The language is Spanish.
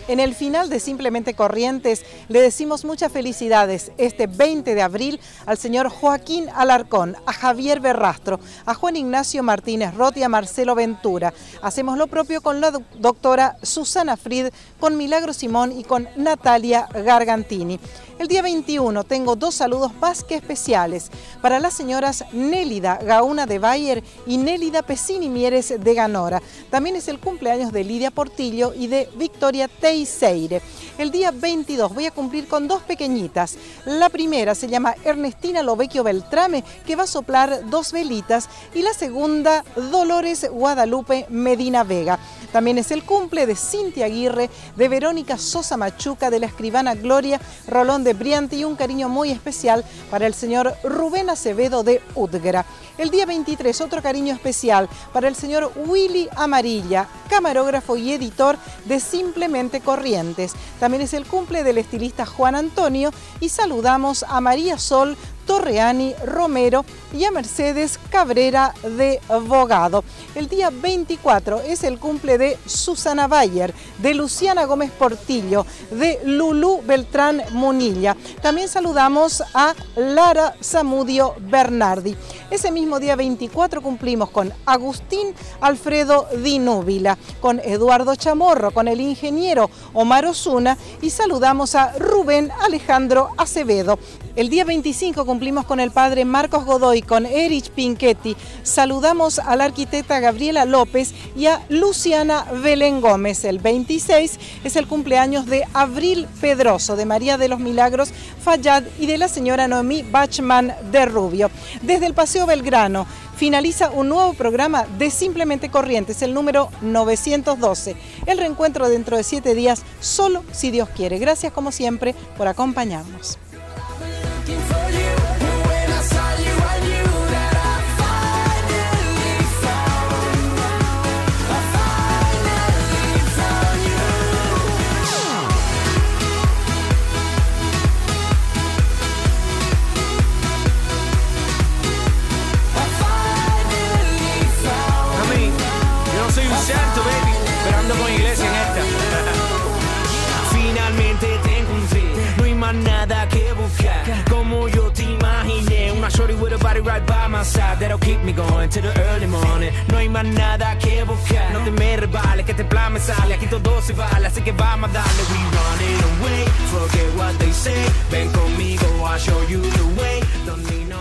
En el final de Simplemente Corrientes le decimos muchas felicidades este 20 de abril al señor Joaquín Alarcón, a Javier Berrastro, a Juan Ignacio Martínez Roth y a Marcelo Ventura. Hacemos lo propio con la doctora Susana Fried, con Milagro Simón y con Natalia Gargantini. El día 21 tengo dos saludos más que especiales para las señoras Nélida Gauna de Bayer y Nélida Pesini Mieres de Ganora. También es el cumpleaños de Lidia Portillo y de Victoria Teixeira. El día 22 voy a cumplir con dos pequeñitas. La primera se llama Ernestina Lovecchio Beltrame, que va a soplar 2 velitas, y la segunda Dolores Guadalupe Medina Vega. También es el cumple de Cintia Aguirre, de Verónica Sosa Machuca, de la escribana Gloria Rolón de Briante, y un cariño muy especial para el señor Rubén Acevedo de Udgra. El día 23 otro cariño especial para el señor Willy Amarilla, camarógrafo y editor de Simplemente Corrientes. También es el cumple del estilista Juan Antonio, y saludamos a María Sol Torreani Romero y a Mercedes Cabrera de Bogado. El día 24 es el cumple de Susana Bayer, de Luciana Gómez Portillo, de Lulú Beltrán Munilla. También saludamos a Lara Zamudio Bernardi. Ese mismo día 24 cumplimos con Agustín Alfredo Di Núbila, con Eduardo Chamorro, con el ingeniero Omar Osuna, y saludamos a Rubén Alejandro Acevedo. El día 25 cumplimos con el padre Marcos Godoy, con Erich Pinchetti. Saludamos a la arquitecta Gabriela López y a Luciana Belén Gómez. El 26 es el cumpleaños de Abril Pedroso, de María de los Milagros Fayad y de la señora Noemí Bachman de Rubio. Desde el Paseo Belgrano finaliza un nuevo programa de Simplemente Corrientes, el número 912. El reencuentro dentro de 7 días, solo si Dios quiere. Gracias como siempre por acompañarnos. Nada que buscar, como yo te imaginé, una shorty with a body right by my side, that'll keep me going till the early morning. No hay más nada que buscar, no te me rebales, que este plan me sale, aquí todo se vale, así que vamos a darle. We running away, forget what they say, ven conmigo, I'll show you the way, don't need no